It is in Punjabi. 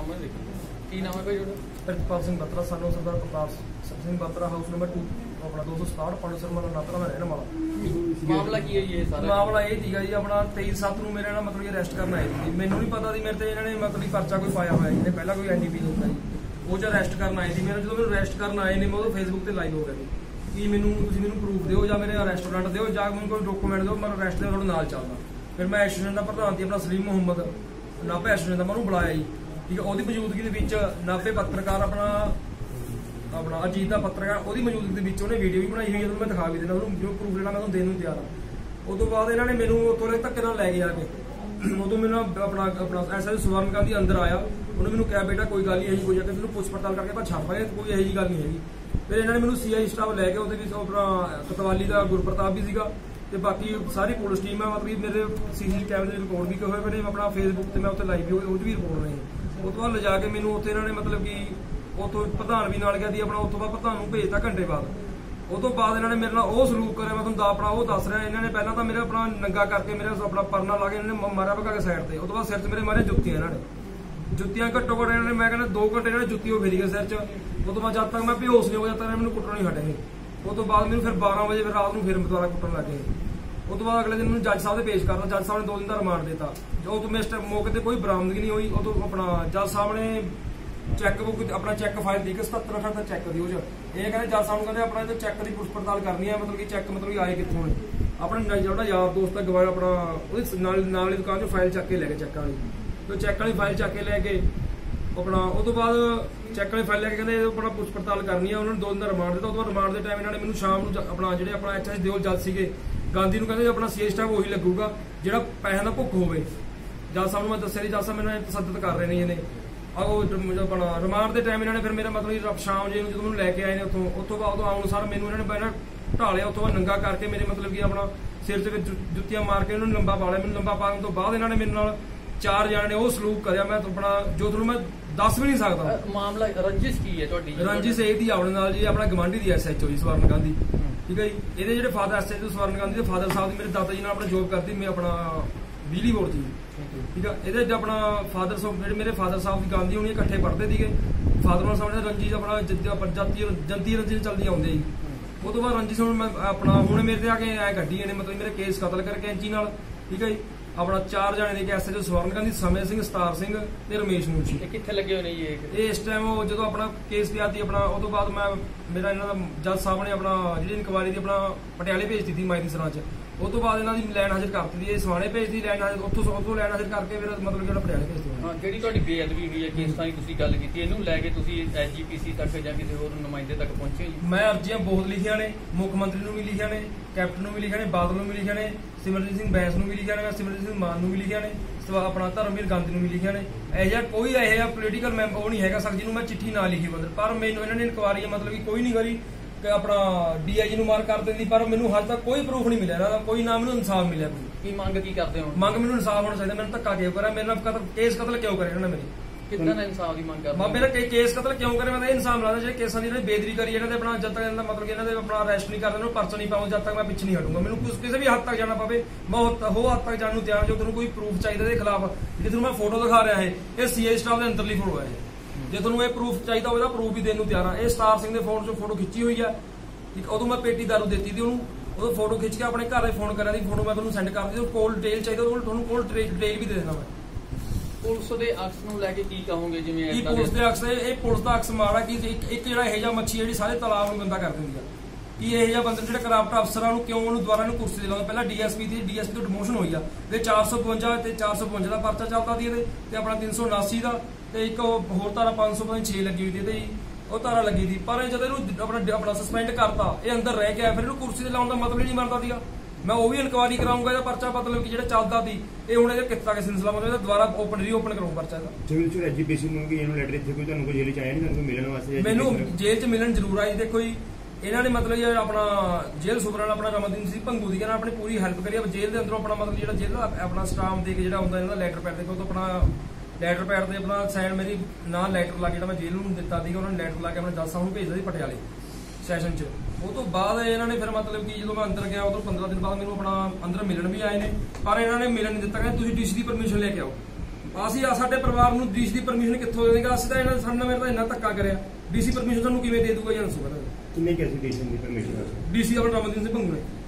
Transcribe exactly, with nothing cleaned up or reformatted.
ਸਾਹਮਣੇ ਦੇਖੋ ਕੀ ਨਾਮ ਹੈ ਭਾਈ ਤੁਹਾਡਾ? ਪ੍ਰਿਤਪਾਲ ਸਿੰਘ ਬੱਤਰਾ, ਸਾਨੂੰ Sardar Pratap Singh Batra, house number two ਆਪਣਾ ਦੋ ਸੌ ਸਤਾਹਠ ਪੰਜ ਸੌ ਰੁਪਏ ਨਾਤਰਾ ਦਾ ਰਹਿਣ ਵਾਲਾ। ਮਾਮਲਾ ਕੀ ਹੈ ਜੀ ਇਹ ਸਾਰਾ? ਮਾਮਲਾ ਇਹ ਸੀਗਾ ਜੀ ਆਪਣਾ ਤੇਈ ਸੱਤ ਨੂੰ ਮੇਰੇ ਨਾਲ ਮਤਲਬ ਅਰੈਸਟ ਕਰਨ ਆਏ ਸੀ। ਮੈਨੂੰ ਨਹੀਂ ਪਤਾ ਸੀ ਮੇਰੇ ਤੇ ਇਹਨਾਂ ਨੇ ਮਤਲਬ ਪਰਚਾ ਕੋਈ ਪਾਇਆ ਹੋਇਆ ਜਿਹਨੇ ਪਹਿਲਾਂ ਕੋਈ ਐਨ ਡੀ ਪੀ ਹੁੰਦਾ ਜੀ, ਉਹ ਚ ਅਰੈਸਟ ਕਰਨ ਆਏ ਸੀ। ਮੈਨੂੰ ਜਦੋਂ ਮੈਨੂੰ ਅਰੈਸਟ ਕਰਨ ਆਏ ਨੇ ਮੈਂ ਉਹ ਫੇਸਬੁੱਕ ਤੇ ਲਾਈਵ ਹੋ ਗਿਆ ਸੀ ਕਿ ਮੈਨੂੰ ਤੁਸੀਂ ਮੈਨੂੰ ਪ੍ਰੂਫ ਦਿਓ ਜਾਂ ਮੇਰੇ ਰੈਸਟੋਰੈਂਟ ਦਿਓ ਜਾਂ ਮੈਨੂੰ ਕੋਈ ਡਾਕੂਮੈਂਟ ਦਿਓ, ਮੈਂ ਅਰੈਸਟ ਦੇ ਤੁਹਾਡੇ ਨਾਲ ਚੱਲਦਾ। ਫਿਰ ਮੈਂ ਐਸੋਸੀਏਸ਼ਨ ਦਾ ਪ੍ਰਧਾਨ ਸੀ ਆਪਣਾ ਸਲੀਮ ਮੁਹੰਮਦ ਨਾਭੇ ਐਸੋਸੀਏਸ਼ਨ ਦਾ, ਮੈਂ ਉਹਨੂੰ ਬੁਲਾਇਆ ਜੀ। ਠੀਕ ਹੈ, ਉਹਦੀ ਮੌਜੂਦਗੀ ਦੇ ਵਿੱਚ ਨਾਭੇ ਪੱਤਰਕਾਰ ਆਪਣਾ ਆਪਣਾ ਅਜੀਤ ਦਾ ਪੱਤਰਕਾਰ, ਉਹਦੀ ਮੌਜੂਦਗੀ ਦੇ ਵਿੱਚ ਉਹਨੇ ਵੀਡੀਓ ਵੀ ਬਣਾਈ ਹੋਈ ਹੈ, ਮੈਂ ਦਿਖਾ ਵੀ ਦੇਣਾ ਉਹਨੂੰ, ਜੋ ਪ੍ਰੂਫ ਲੈਣਾ ਮੈਂ ਤੁਹਾਨੂੰ ਦੇਣ ਨੂੰ ਤਿਆਰ ਹਾਂ। ਉਸ ਤੋਂ ਬਾਅਦ ਇਹਨਾਂ ਨੇ ਮੈਨੂੰ ਉੱਥੋਂ ਦੇ ਧੱਕੇ ਨਾਲ ਲੈ ਕੇ ਆ ਕੇ ਉਦੋਂ ਮੈਨੂੰ ਆਪਣਾ ਆਪਣਾ ਐਸਾ ਸਵਰਨ ਗਾਂਧੀ ਅੰਦਰ ਆਇਆ, ਉਹਨੇ ਮੈਨੂੰ ਕਿਹਾ ਬੇਟਾ ਕੋਈ ਗੱਲ ਨਹੀਂ ਇਹੀ ਕੋਈ ਜਗ੍ਹਾ ਤੈਨੂੰ ਪੁੱਛ ਪੜਤਾਲ ਕਰਕੇ ਆਪਾਂ ਛੱਡ ਪਾਂਗੇ, ਕੋਈ ਇਹੋ ਜਿਹੀ ਗੱਲ ਨਹੀਂ ਹੈਗੀ। ਫਿਰ ਇਹਨਾਂ ਨੇ ਮੈਨੂੰ ਸੀ ਆਈ ਸਟਾਫ ਲੈ ਕੇ, ਉਹਦੇ ਵਿੱਚ ਆਪਣਾ ਕਤਵਾਲੀ ਦਾ ਗੁਰਪ੍ਰਤਾਪ ਵੀ ਸੀਗਾ ਤੇ ਬਾਕੀ ਸਾਰੀ ਪੁਲਿਸ ਟੀਮ ਹੈ। ਮਤਲਬ ਮੇਰੇ ਸੀ ਸੀ ਕੈਮਰੇ ਦੇ ਰਿਕਾਰਡ ਵੀ ਹੋਏ ਪਏ ਨੇ, ਆਪਣਾ ਫੇਸਬੁੱਕ ਤੇ ਮੈਂ ਉੱਥੇ ਲਾਈਵ ਵੀ ਉਹਦੀ ਵੀ ਰਿਪੋਰਟ ਨਹੀਂ। ਉਸ ਤੋਂ ਬਾਅਦ ਲਿਜਾ ਕੇ ਮੈਨੂੰ ਉੱਥੇ ਇਹਨਾਂ ਨੇ ਮਤਲਬ ਕਿ ਉੱਥੋਂ ਪ੍ਰਧਾਨ ਵੀ ਨਾਲ ਗਿਆ ਸੀ ਆਪਣਾ, ਉੱਥੋਂ ਬਾਅਦ ਪ੍ਰਧਾਨ ਨੂੰ ਭੇਜਤਾ ਘੰਟੇ ਬਾਅਦ। ਉਹ ਤੋਂ ਬਾਅਦ ਇਹਨਾਂ ਨੇ ਮੇਰੇ ਨਾਲ ਉਹ ਸਲੂਕ ਕਰਿਆ, ਮੈਂ ਤੁਹਾਨੂੰ ਆਪਣਾ ਉਹ ਦੱਸ ਰਿਹਾ। ਇਹਨਾਂ ਨੇ ਪਹਿਲਾਂ ਤਾਂ ਮੇਰੇ ਆਪਣਾ ਨੰਗਾ ਕਰਕੇ ਮੇਰੇ ਆਪਣਾ ਪਰਨਾ ਲਾ ਕੇ ਇਹਨਾਂ ਨੇ ਮਾਰਿਆ ਭਗਾ ਕੇ ਸਾਈਡ ਤੇ। ਉਹ ਤੋਂ ਬਾਅਦ ਸਿਰ 'ਚ ਮੇਰੇ ਮਾਰੇ ਜੁੱਤੀਆਂ, ਇਹਨਾਂ ਨੇ ਜੁੱਤੀਆਂ ਘੱਟੋ ਘੱਟ ਇਹਨਾਂ ਨੇ ਮੈਂ ਕਹਿੰਦਾ ਦੋ ਘੰਟੇ ਇਹਨਾਂ ਨੇ ਜੁੱਤੀ ਉਹ ਫੇਰੀ ਗਏ ਸਿਰ 'ਚ। ਉਹ ਤੋਂ ਬਾਅਦ ਜਦ ਤੱਕ ਮੈਂ ਬੇਹੋਸ਼ ਨਹੀਂ ਹੋ ਗਿਆ, ਜਦ ਤੱਕ ਮੈਨੂੰ ਕੁੱਟਣ ਨਹੀਂ ਹਟੇ। ਉਹ ਤੋਂ ਬਾਅਦ ਮੈਨੂੰ ਫਿਰ ਬਾਰਾਂ ਵਜੇ ਫਿਰ ਰਾਤ ਨੂੰ ਫਿਰ ਦੁਬਾਰਾ ਕੁੱਟਣ ਲੱਗੇ। ਉਹ ਤੋਂ ਬਾਅਦ ਅਗਲੇ ਦਿਨ ਮੈਨੂੰ ਜੱਜ ਸਾਹਿਬ ਦੇ ਪੇਸ਼ ਕਰਤਾ, ਜੱਜ ਸਾਹਿਬ ਨੇ ਦੋ ਦਿਨ ਦਾ ਰਿਮਾਂਡ ਦਿੱਤਾ। ਜੋ ਤੋਂ ਮੈਂ ਮੌਕੇ ਤੇ ਕੋਈ ਬਰਾਮਦਗੀ ਨਹੀਂ ਹੋਈ। ਉਦੋਂ ਆਪਣਾ ਜੱਜ ਸਾਹਿਬ ਨੇ ਚੈੱਕ ਬੁੱਕ ਆਪਣਾ ਚੈੱਕ ਫਾਈਲ ਦੀ ਕਿ ਸਤੱਤਰ ਅਠੱਤਰ ਦਾ ਚੈੱਕ ਦਿਓ। ਇਹ ਕਹਿੰਦੇ ਜੱਜ ਸਾਹਿਬ ਨੂੰ ਕਹਿੰਦੇ ਆਪਣਾ ਇਹ ਚੈੱਕ ਦੀ ਪੁੱਛ ਪੜਤਾਲ ਕਰਨੀ ਹੈ, ਮਤਲਬ ਕਿ ਚੈੱਕ ਮਤਲਬ ਆਏ ਕਿੱਥੋਂ ਨੇ। ਆਪਣਾ ਜਿਹੜਾ ਯਾਰ ਦੋਸਤ ਦਾ ਗਵਾਹ ਆਪਣਾ ਉਹਦੀ ਨਾਲ ਨਾਲ ਦੀ ਦੁਕਾਨ 'ਚੋਂ ਫਾਈਲ ਚੱਕ ਕੇ ਲੈ ਗਏ ਚੈੱਕ ਵਾਲੀ, ਤੇ ਚੈੱਕ ਵਾਲੀ ਫਾਈਲ ਚੱਕ ਕੇ ਲੈ ਕੇ ਆਪਣਾ ਉਹ ਤੋਂ ਬਾਅਦ ਚੈੱਕ ਵਾਲੀ ਫਾਈਲ ਲੈ ਕੇ ਕਹਿੰਦੇ ਆਪਣਾ ਪੁੱਛ ਪੜਤਾਲ ਕਰਨੀ ਹੈ। ਉਹਨਾਂ ਨੇ ਦੋ ਦਿਨ ਦਾ ਰਿਮਾਂਡ ਦਿੱਤਾ। ਉਹ ਤੋਂ ਬਾਅਦ ਰਿਮਾਂਡ ਦੇ ਟਾਈਮ ਇਹਨਾਂ ਨੇ ਮੈਨੂੰ ਸ਼ਾਮ ਨੂੰ ਆਪਣਾ ਜਿਹੜੇ ਆਪਣਾ ਐਚ ਐਸ ਦਿਓਲ ਜੱਜ ਸੀਗੇ ਗਾਂਧੀ ਨੂੰ ਕਹਿੰਦੇ ਆਪਣਾ ਸੀ ਸਟਾਫ ਉਹੀ ਲੱਗੂਗਾ ਜਿਹੜਾ ਪੈਸਿਆਂ ਦਾ ਭੁੱਖ ਹੋਵੇ। ਜੱਜ ਸਾਹਿਬ ਨੂੰ ਮੈਂ ਦੱਸਿਆ ਜੀ, ਜੱਜ ਸਾਹਿਬ ਮੈਨੂੰ ਤਸੱਦਦ ਕਰ ਰਹੇ ਨੇ ਇਹਨੇ। ਉਹ ਆਪਣਾ ਰਿਮਾਂਡ ਦੇ ਟਾਈਮ ਇਹਨਾਂ ਨੇ ਫਿਰ ਮੇਰਾ ਮਤਲਬ ਸ਼ਾਮ ਜੇ ਨੂੰ ਜਦੋਂ ਮੈਨੂੰ ਲੈ ਕੇ ਆਏ ਨੇ ਉੱਥੋਂ ਉੱਥੋਂ ਬਾਅਦ ਆਉਣ ਸਾਰ ਮੈਨੂੰ ਇਹਨਾਂ ਨੇ ਪਹਿਲਾਂ ਢਾਲਿਆ, ਉੱਥੋਂ ਬਾਅਦ ਨੰਗਾ ਕਰਕੇ ਮੇਰੇ ਮਤਲਬ ਕਿ ਆਪਣਾ ਸਿਰ 'ਚ ਵਿੱਚ ਜੁੱਤੀਆਂ ਮਾਰ ਕੇ ਉਹਨਾਂ ਨੂੰ ਲੰਬਾ ਪਾ ਲਿਆ। ਮੈਨੂੰ ਲੰਬਾ ਪਾਉਣ ਤੋਂ ਬਾਅਦ ਇਹਨਾਂ ਨੇ ਮੇਰੇ ਨਾਲ ਚਾਰ ਜਣੇ ਨੇ ਉਹ ਸਲੂਕ ਕਰਿਆ, ਮੈਂ ਆਪਣਾ ਜੋ ਤੁਹਾਨੂੰ ਮੈਂ ਦੱਸ ਵੀ ਨਹੀਂ ਸਕਦਾ। ਮਾਮਲਾ ਰੰਜਿਸ਼ ਕੀ ਹੈ ਤੁਹਾਡੀ? ਰੰਜਿਸ਼ ਇਹ ਦੀ ਆਪਣੇ ਨਾਲ ਜੀ ਆਪਣਾ ਗਵਾਂਢੀ ਦੀ ਐਸ ਐਚ ਓ ਜੀ ਸਵਰਨ ਗਾਂਧੀ। ਠੀਕ ਹੈ ਜੀ, ਇਹਦੇ ਜਿਹੜੇ father S H O Swaran Gandhi ਦੇ ਫਾਦਰ ਸਾਹਿਬ ਦੀ ਮੇਰੇ ਦਾਦਾ ਜੀ ਨਾਲ ਆਪਣਾ ਜੋਬ ਕਰਦੀ ਮੈਂ ਆਪਣਾ ਬਿਜਲੀ ਬੋਰਡ ਦੀ। ਠੀਕ ਆ, ਇਹਦੇ ਚ ਆਪਣਾ ਫਾਦਰ ਸਾਹਿਬ ਜਿਹੜੇ ਮੇਰੇ ਫਾਦਰ ਸਾਹਿਬ ਦੀ ਗਾਂਧੀ ਹੋਣੀ ਇਕੱਠੇ ਪੜ੍ਹਦੇ ਸੀਗੇ। ਫਾਦਰ ਨਾਲ ਸਾਹਮਣੇ ਰੰਜਿਸ਼ ਆਪਣਾ ਜੰਤੀ ਜੰਤੀ ਰੰਜਿਸ਼ ਚੱਲਦੀ ਆਉਂਦੇ ਜੀ। ਉਹ ਤੋਂ ਬਾਅਦ ਰੰਜਿਸ਼ ਹੁਣ ਮੈਂ ਆਪਣਾ ਹੁਣ ਮੇਰੇ ਤੇ ਆ ਕੇ ਐ ਗੱਡੀ ਇਹਨੇ ਮਤਲਬ ਮੇਰੇ ਕੇਸ ਕਤਲ ਕਰਕੇ ਕੈਂਚੀ ਨਾਲ। ਠੀਕ ਹੈ ਜੀ, ਆਪਣਾ ਚਾਰ ਜਣੇ ਦੇ ਕੇਸ 'ਚ ਸਵਰਨ ਗਾਂਧੀ, ਸਮੇਂ ਸਿੰਘ, ਸਤਾਰ ਸਿੰਘ ਤੇ ਰਮੇਸ਼ ਮੁੰਸ਼ੀ। ਇਹ ਕਿੱਥੇ ਲੱਗੇ ਹੋਏ ਨੇ ਜੀ? ਇਹ ਇਸ ਟਾਈਮ ਜਦੋਂ ਆਪਣਾ ਕੇਸ ਪਿਆ ਸੀ ਆਪਣਾ ਉਹ ਤੋਂ ਬਾਅਦ ਮੈਂ ਮੇਰਾ ਇਹਨਾਂ ਦਾ ਜੱਜ ਸਾਹਿਬ ਨੇ ਆਪਣਾ ਜਿਹੜੀ ਇਨਕੁਆਇਰੀ ਦੀ ਆਪਣਾ ਪਟਿਆਲੇ ਭੇਜ ਦਿੱਤੀ ਮਾਈ ਦੀ ਸਰਾਂ 'ਚ। ਉਹ ਤੋਂ ਬਾਅਦ ਇਹਨਾਂ ਦੀ ਲੈਣ ਹਾਜ਼ਰ ਕਰਤੀ ਦੀ, ਇਹ ਸਵਾਣੇ ਭੇਜਦੀ ਲੈਣ ਹਾਜ਼ਰ, ਉੱਥੋਂ ਉੱਥੋਂ ਲੈਣ ਹਾਜ਼ਰ ਕਰਕੇ ਫਿਰ ਮਤਲਬ ਜਿਹੜਾ ਪਟਿਆਲੇ ਭੇਜਦੀ। ਹਾਂ, ਜਿਹੜੀ ਤੁਹਾਡੀ ਬੇਅਦਬੀ ਹੋਈ ਹੈ ਕਿਸ ਤਰ੍ਹਾਂ ਤੁਸੀਂ ਗੱਲ ਕੀਤੀ, ਇਹਨੂੰ ਲੈ ਕੇ ਤੁਸੀਂ ਐਸ ਜੀ ਪੀ ਸੀ ਤੱਕ ਜਾਂ ਕਿਸੇ ਹੋਰ ਨੁਮਾਇੰਦੇ ਤੱਕ ਪਹੁੰਚੇ ਜੀ? ਮੈਂ ਅਰਜ਼ੀਆਂ ਬਹੁਤ ਲਿਖੀਆਂ ਨੇ, ਮੁੱਖ ਮੰਤਰੀ ਨੂੰ ਵੀ ਲਿਖੀਆਂ ਨੇ, ਕੈਪਟਨ ਨੂੰ ਵੀ ਲਿਖਿਆ ਨੇ, ਬਾਦਲ ਨੂੰ ਵੀ ਲਿਖਿਆ ਨੇ, ਸਿਮਰਜੀਤ ਸਿੰਘ ਬੈਂਸ ਨੂੰ ਵੀ ਲਿਖਿਆ ਨੇ, ਸਿਮਰਜੀਤ ਸਿੰਘ ਮਾਨ ਨੂੰ ਵੀ ਲਿਖਿਆ ਨੇ, ਆਪਣਾ ਧਰਮਵੀਰ ਗਾਂਧੀ ਨੂੰ ਵੀ ਲਿਖਿਆ ਨੇ। ਇਹੋ ਜਿਹਾ ਕੋਈ ਇਹੋ ਜਿਹਾ ਪੋਲੀਟੀਕਲ ਮੈਂ ਉਹ ਨਹੀਂ ਹੈਗਾ ਸਰ ਜਿਹਨੂੰ ਮੈਂ ਚਿੱਠੀ ਨਾ ਲਿਖੀ ਬੰਦਰ। ਪਰ ਮੈਨੂੰ ਇਹਨਾਂ ਨੇ ਇਨਕੁਆਰੀ ਮਤਲਬ ਕਿ ਕੋਈ ਨਹੀਂ ਕਰੀ ਕਿ ਆਪਣਾ ਡੀ ਆਈ ਜੀ ਨੂੰ ਮਾਰ ਕਰ ਦਿੰਦੀ, ਪਰ ਮੈਨੂੰ ਹਾਲੇ ਤੱਕ ਕੋਈ ਪ੍ਰੂਫ ਨਹੀਂ ਮਿਲਿਆ ਇਹਨਾਂ ਦਾ, ਕੋਈ ਨਾ ਮੈਨੂੰ ਇਨਸਾਫ ਮਿਲਿਆ। ਕੀ ਮੰਗ ਕੀ ਕਰਦੇ ਹੋ? ਮੰਗ ਮੈਨੂੰ ਇਨਸਾਫ ਹੋਣਾ ਚਾਹੀਦਾ। ਮੈਨੂੰ ਧੱਕਾ ਕਿਉਂ ਕਰਿਆ, ਮੇਰੇ ਨਾਲ ਕਤਲ ਕੇਸ ਕਤਲ ਕਿਉਂ ਕਰਿਆ ਇਹਨਾਂ ਨੇ ਮੇਰੇ? ਕਿੱਦਾਂ ਦਾ ਇਨਸਾਫ ਦੀ ਮੰਗ ਕਰਦੇ? ਮੇਰਾ ਕੇਸ ਕਤਲ ਕਿਉਂ ਕਰੇ? ਮੈਂ ਤਾਂ ਇਹ ਇਨਸਾਫ ਲਾਦਾ ਜਿਹੜੇ ਕੇਸਾਂ ਦੀ ਇਹਨਾਂ ਨੇ ਬੇਦਰੀ ਕਰੀ ਇਹਨਾਂ ਦੇ ਆਪਣਾ ਜਦ ਤੱਕ ਇਹਨਾਂ ਦਾ ਮਤਲਬ ਕਿ ਇਹਨਾਂ ਦੇ ਆਪਣਾ ਅਰੈਸਟ ਨਹੀਂ ਕਰਦੇ, ਉਹਨੂੰ ਪਰਚਾ ਨਹੀਂ ਪਾਉਂ, ਜਦ ਤੱਕ ਮੈਂ ਪਿੱਛੇ ਨਹੀਂ ਹਟੂੰਗਾ। ਮੈਨੂੰ ਕਿਸੇ ਵੀ ਹੱਦ ਤੱਕ ਜਾਣਾ ਪਵੇ ਮੈਂ ਉਹ ਹੱਦ ਤੱਕ ਜਾਣ ਨੂੰ ਤਿਆਰ। ਜੋ ਤੁਹਾਨੂੰ ਕੋਈ ਪ੍ਰੂਫ ਚਾਹੀਦਾ ਇਹਦੇ ਖਿਲਾਫ, ਜੇ ਤੁਹਾਨੂੰ ਮੈਂ ਫੋਟੋ ਦਿਖਾ ਰਿਹਾ ਹੈ, ਇਹ ਸੀ ਆਈ ਸਟਾਫ ਦੇ ਅੰਦਰਲੀ ਫੋਟੋ ਹੈ। ਜੇ ਤੁਹਾਨੂੰ ਇਹ ਪ੍ਰੂਫ ਚਾਹੀਦਾ ਹੋਵੇ ਤਾਂ ਪ੍ਰੂਫ ਵੀ ਦੇਣ ਨੂੰ ਤਿਆਰ ਆ। ਇਹ ਸਤਾਰ ਸਿੰਘ ਦੇ ਫੋਨ 'ਚੋਂ ਫੋਟੋ ਖਿੱਚੀ ਹੋਈ ਆ। ਉਦੋਂ ਮੈਂ ਪੇਟੀ ਦਾਰੂ ਦਿੱਤੀ ਸੀ ਉਹਨੂੰ, ਉਦੋਂ ਫੋਟੋ ਖਿੱਚ ਕੇ ਆਪਣੇ ਘਰ ਫੋਨ ਕਰਿਆ ਦੀ ਫੋਟੋ ਮੈਂ ਤੁਹਾਨੂੰ ਸੈਂਡ ਕਰ ਦਿੱਤੀ। ਕੋਲ ਡਿਟੇਲ ਚਾਹੀਦਾ ਤੁਹਾਨੂੰ ਕੋਲ ਡਿਟੇਲ ਵੀ ਦੇ ਦੇਣਾ ਮੈਂ। ਪੁਲਿਸ ਦੇ ਅਕਸ ਨੂੰ ਲੈ ਕੇ ਕੀ ਕਹੋਗੇ? ਜਿਵੇਂ ਕੀ ਪੁਲਿਸ ਦੇ ਅਕਸ, ਇਹ ਪੁਲਿਸ ਦਾ ਅਕਸ ਮਾੜਾ ਕਿ ਇੱਕ ਜਿਹੜਾ ਇਹੋ ਜਿਹਾ ਮੱਛੀ ਜਿਹੜੀ ਸਾਰੇ ਤਲਾਬ ਨੂੰ ਗੰਦਾ ਕਰ ਦਿੰਦੀ ਆ। ਕਿ ਇਹੋ ਜਿਹਾ ਬੰਦੇ ਜਿਹੜੇ ਕਰਾਪਟ ਅਫਸਰਾਂ ਨੂੰ ਕਿਉਂ ਉਹਨੂੰ ਦੁਬਾਰਾ ਨੂੰ ਕੁਰਸੀ ਤੇ ਲਾਉਂਦੇ? ਪਹਿਲਾਂ ਡੀ ਐਸ ਪੀ ਦੀ ਡੀ ਐਸ ਪੀ ਤੋਂ ਡਿਮੋਸ਼ਨ ਹੋਈ ਆ ਤੇ ਚਾਰ ਸੌ ਬਵੰਜਾ ਤੇ ਚਾਰ ਸੌ ਬਵੰਜਾ ਦਾ ਪਰਚਾ ਚੱਲਦਾ ਸੀ ਇਹਦੇ ਤੇ ਆਪਣਾ ਤਿੰਨ ਸੌ ਉਨਾਸੀ ਦਾ ਤੇ ਇੱਕ ਹੋਰ ਧਾਰਾ ਪੰਜ ਸੌ ਛੇ ਲੱਗੀ ਹੋਈ ਸੀ ਤੇ ਉਹ ਧਾਰਾ ਲੱਗੀ ਸੀ। ਪਰ ਜਦੋਂ ਇਹਨੂੰ ਆਪਣਾ ਆਪਣਾ ਸਸਪੈਂਡ ਕਰਤਾ, ਇਹ ਅੰਦਰ ਰਹਿ ਗਿਆ, ਫਿਰ ਇਹਨੂੰ ਕੁਰਸੀ ਤੇ ਲਾਉਣ ਦਾ ਮਤਲਬ ਹੀ ਨਹੀਂ ਬਣਦਾ ਸੀਗਾ। ਮੈਂ ਉਹ ਵੀ ਇਨਕੁਆਇਰੀ ਕਰਾਉਂਗਾ ਇਹਦਾ ਪਰਚਾ ਮਤਲਬ ਕਿ ਜਿਹੜਾ ਚੱਲਦਾ ਸੀ ਇਹ ਹੁਣ ਇਹਦੇ ਕਿੱਤਾ ਕਿਸੇ ਸਿਲਸਿਲਾ ਮਤਲਬ ਇਹਦਾ ਦੁਬਾਰਾ ਓਪਨ ਰੀਓਪਨ ਕਰਾਉਂ ਪਰਚਾ ਇਹਦਾ। ਸਿਵਲ ਚ ਐਜੂਕੇਸ਼ਨ ਨੂੰ ਕਿ ਇਹਨੂੰ ਲੈਟਰ ਇੱਥੇ ਕੋਈ ਤੁਹਾਨੂੰ ਕੋਈ ਜੇਲ੍ਹ ਚ ਆਇਆ ਨਹੀਂ, ਤੁਹਾਨੂੰ ਮਿਲਣ ਵਾਸਤੇ? ਮੈਨੂੰ ਜੇਲ੍ਹ ਚ ਮਿਲਣ ਜ਼ਰੂਰ ਆਈ। ਦੇਖੋ ਜੀ ਇਹਨਾਂ ਨੇ ਮਤਲਬ ਜਿਹੜਾ ਆਪਣਾ ਜੇਲ੍ਹ ਸੁਪਰਡੈਂਟ ਆਪਣਾ ਰਮਨਦੀਪ ਸਿੰਘ ਭੰਗੂ ਦੀ ਕਹਿੰਦਾ ਆਪਣੀ ਪੂਰੀ ਹੈਲਪ ਕਰੀ। ਜੇਲ੍ਹ ਦੇ ਅੰਦਰੋਂ ਆਪਣਾ ਮਤਲਬ ਜਿਹੜਾ ਜੇਲ੍ਹ ਦਾ ਆਪਣਾ ਸਟਾਫ ਦੇ ਕੇ ਜਿਹੜਾ ਹੁੰਦਾ ਇਹਨਾਂ ਦਾ ਲੈਟਰ ਪੈਡ ਦੇ ਕੋਲ ਆਪਣਾ ਲੈਟਰ ਪੈਡ ਤੇ ਆਪਣਾ ਸਾਈਨ ਮੇਰੀ ਨਾਂ ਲੈਟਰ ਲਾ ਕੇ ਜਿਹੜਾ ਮੈਂ ਜੇਲ੍ਹ ਨੂੰ ਦਿੱਤਾ ਸੀਗਾ, ਉਹਨਾਂ ਨੇ ਲੈਟਰ ਲਾ ਕੇ ਆਪਣੇ ਜੱਜ ਸਾਹਿਬ ਨੂੰ ਭੇਜਦਾ ਸੀ ਪਟਿਆਲੇ ਸੈਸ਼ਨ 'ਚ। ਉਹ ਤੋਂ ਬਾਅਦ ਇਹਨਾਂ ਨੇ ਫਿਰ ਮਤਲਬ ਕਿ ਜਦੋਂ ਮੈਂ ਅੰਦਰ ਗਿਆ ਉਦੋਂ ਪੰਦਰਾਂ ਦਿਨ ਬਾਅਦ ਮੈਨੂੰ ਆਪਣਾ ਅੰਦਰ ਮਿਲਣ ਵੀ ਆਏ ਨੇ, ਪਰ ਇਹਨਾਂ ਨੇ ਮਿਲਣ ਨਹੀਂ ਦਿੱਤਾ। ਕਹਿੰਦੇ ਤੁਸੀਂ ਡੀ ਸੀ ਦੀ ਪਰਮਿਸ਼ਨ ਲੈ ਕੇ ਆਓ। ਅਸੀਂ ਆ ਸਾਡੇ ਪਰਿਵਾਰ ਨੂੰ ਡੀਸੀ ਦੀ ਪਰਮਿਸ਼ਨ ਕਿੱਥੋਂ ਦੇ ਦੇਗਾ? ਅਸੀਂ ਤਾਂ ਇਹਨਾਂ ਸਾਡੇ ਨਾਲ ਮੇਰੇ ਤਾਂ ਇੰਨਾ ਧੱਕਾ ਕਰਿਆ, ਡੀਸੀ ਪਰਮਿਸ਼ਨ ਤੁਹਾਨੂੰ ਕਿਵੇਂ ਦੇ ਦੂਗਾ ਜੀ? ਦੱਸੋ ਪਹਿਲਾਂ ਕਿੰਨੇ ਕੈਸੀ ਡੀਸੀ ਦੀ ਪਰਮਿਸ਼ਨ ਹੈ? ਡੀਸੀ ਆਪਣਾ ਰਮਨਦੀਪ ਸਿੰਘ ਭੰਗੂ ਨੇ।